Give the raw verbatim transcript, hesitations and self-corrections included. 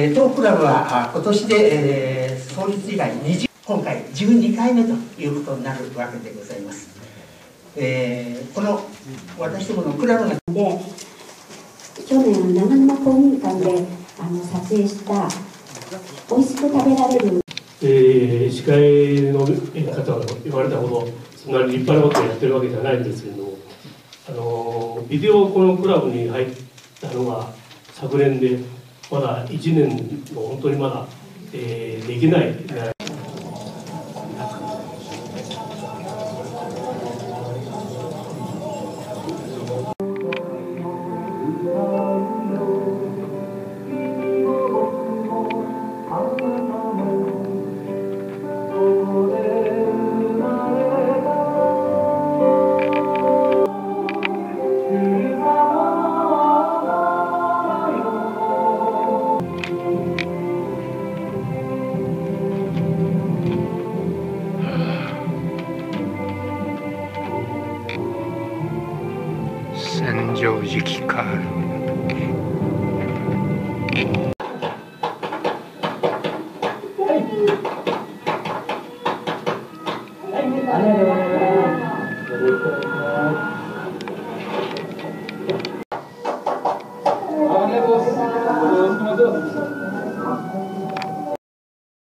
えー、当クラブは今年で、えー、創立以来にじゅう今回じゅうにかいめということになるわけでございます。えー、この私どものクラブがで去年長沼公民館であの撮影した美味しく食べられる、 えー、司会の方が言われたほどそんなに立派なことをやってるわけじゃないんですけれども、あのビデオこのクラブに入ったのが昨年でまだいちねんの本当にまだ、えー、できない。 千畳敷カール。